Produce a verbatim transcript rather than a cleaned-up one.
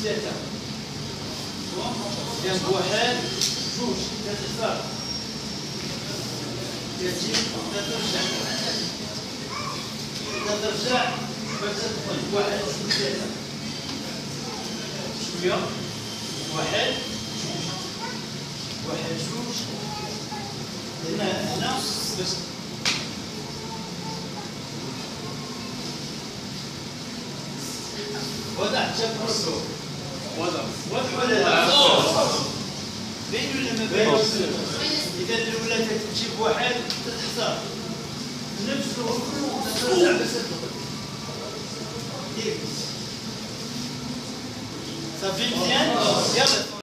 ثلاثة. جنب واحد جوج كتختار. كتجي كترجع. كترجع باش تدخل واحد جوج ثلاثة. شوية. واحد جوج. واحد جوج. هنا هنا باش وضع جبر وضع وضع ولا لا؟ بين ولا ما بين؟ إذا الأولى تجيب واحد تختار نفس الركن ترجع بس تدخل. صافي مزيان؟ يلا.